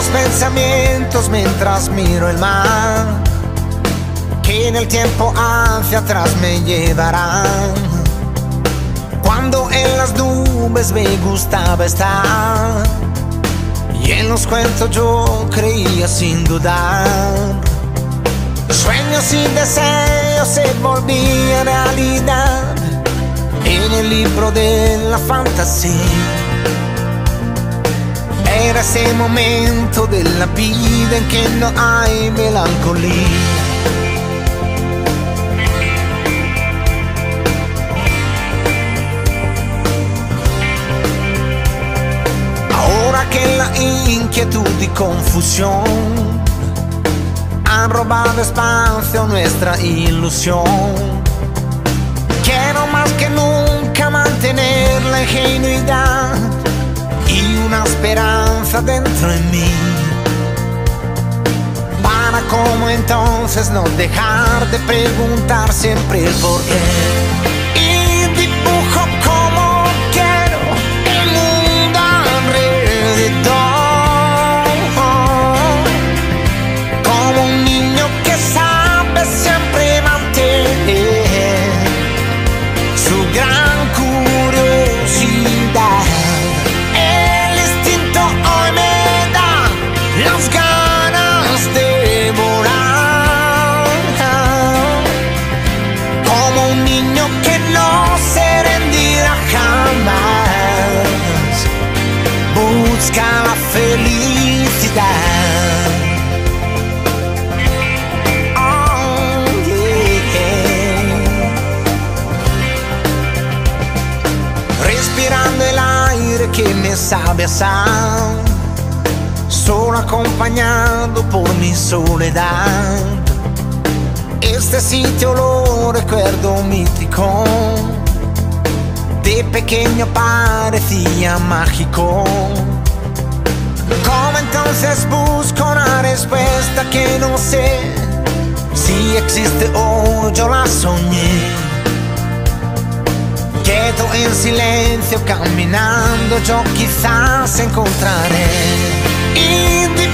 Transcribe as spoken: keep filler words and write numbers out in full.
pensamientos mientras miro el mar, que en el tiempo hacia atrás me llevarán. Cuando en las nubes me gustaba estar y en los cuentos yo creía sin dudar. Sueños y deseos se volvían realidad en el libro de la fantasía. Era ese momento de la vida en que no hay melancolía. Ahora que la inquietud y confusión han robado espacio a nuestra ilusión, quiero más que nunca mantener la ingenuidad y una esperanza dentro de mí, para como entonces no dejar de preguntar siempre el por qué. Y dibujo como quiero el mundo alrededor, como un niño que sabe siempre mantener su gran curiosidad. Las ganas de volar, como un niño que no se rendirá jamás, busca la felicidad. Oh, yeah. Respirando el aire que me sabe a sal, solo acompañado por mi soledad. Este sitio lo recuerdo mítico, de pequeño parecía mágico. Como entonces busco una respuesta que no sé si existe o yo la soñé. Quieto en silencio caminando, yo quizás encontraré. Y